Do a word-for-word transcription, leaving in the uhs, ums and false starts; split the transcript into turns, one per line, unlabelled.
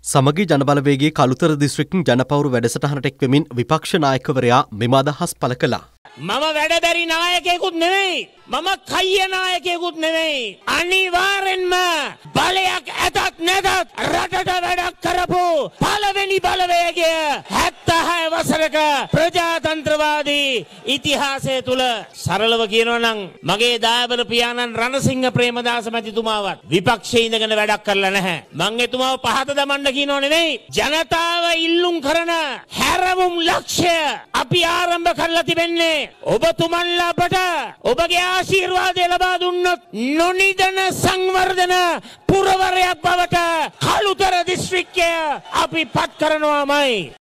සමගි ජනබලවේගයේ කළුතර දිස්ත්‍රික්කෙන් ජනපවුරු වැඩසටහනට එක්වෙමින් විපක්ෂ නායකවරයා මෙම අදහස් පළ කළා.
මම වැඩබැරි නායකයෙකුත් නෙවෙයි. මම කයිය නායකයෙකුත් නෙවෙයි. අනිවාර්යෙන්ම බලයක් ඇතත් නැතත් රටට වැඩක් කරපු පළවෙනි බලවේගය හැත්තෑ වසරක ප්‍රජාතන්ත්‍රවාදී ඉතිහාසය තුල සරලව කියනවා නම් මගේ දායබල පියාණන් රණසිංහ ප්‍රේමදාස මැතිතුමාවත් විපක්ෂයේ ඉඳගෙන වැඩක් කරලා නැහැ. මං එතුමාව පහත දමන්න කියනෝ නෙවෙයි. ජනතාව ඉල්ලුම් කරන හැරවුම් ලක්ෂ්‍ය අපි ආරම්භ කරලා තිබෙන්නේ ඔබතුමන්ලා අපට ඔබගේ ආශිර්වාදය ලබා දුන්නොත් නොනිදන සංවර්ධන පුරවරයක් බවට කළුතර දිස්ත්‍රික්කය අපි පත් කරනවාමයි.